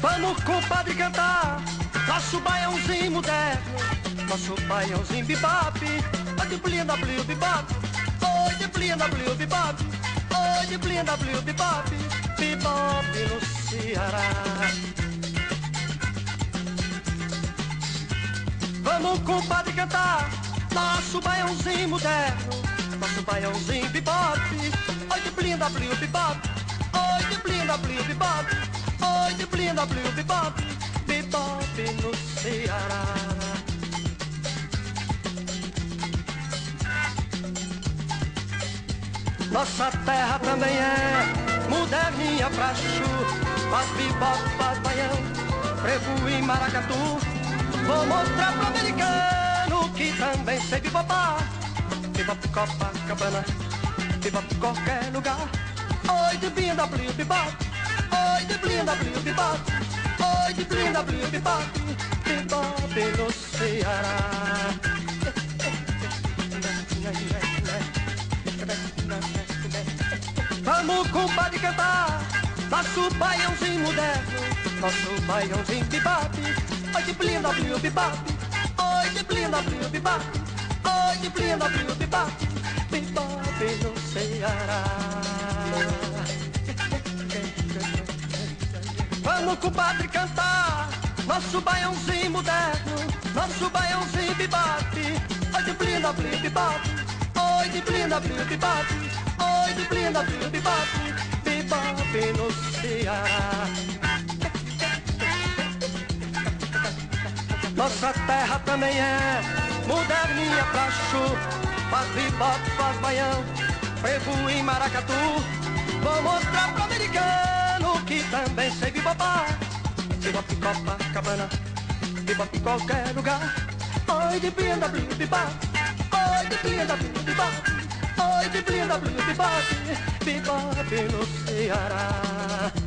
Vamos, compadre, cantar nosso baiãozinho moderno, nosso baiãozinho bebop. Oi, de blinda, blio, bebop. Oi, de blinda, blio, bebop. Oi, de blinda, blio, bebop. Bebop no Ceará. Vamos, compadre, cantar nosso baiãozinho moderno, nosso baiãozinho bebop. Oi, de blinda, blio, bebop. Oi, de blinda, blio, bebop. Oi, de blinda, blio, bebop. Bebop no Ceará. Nossa terra também é moderninha pra chu. Faz bebop, faz baião, frevo e maracatu. Vou mostrar pro americano que também sei bebopar. Bebop Copacabana, bebop qualquer lugar. Oi, de blinda, blio, bebop. Oi, de blinda, blio, bebop. Oi, de blinda, blio, bebop. Bebop no Ceará. Vamos, compadre, cantar nosso baiãozinho moderno, nosso baiãozinho bebop. Oi, de blinda, blio, bebop. Oi, de blinda, blio, bebop. Oi, de blinda, blio, bebop. Bebop no Ceará. Vamos, compadre, cantar nosso baiãozinho moderno, nosso baiãozinho bebop. Oi, de blinda, blio, bebop. Oi, de blinda, blio, bebop. Oi, de blinda, blio, bebop. Bebop no Ceará. Nossa terra também é moderninha pra chu. Faz bebop, faz baião, frevo e maracatu. Vou mostrar pro americano que também sei bebopar. Bebop Copacabana, bebop qualquer lugar. Oi, de blinda, blio, bebop. Oi, de blinda, blio, bebop. Oi, de blinda, blio, bebop. Bebop no Ceará.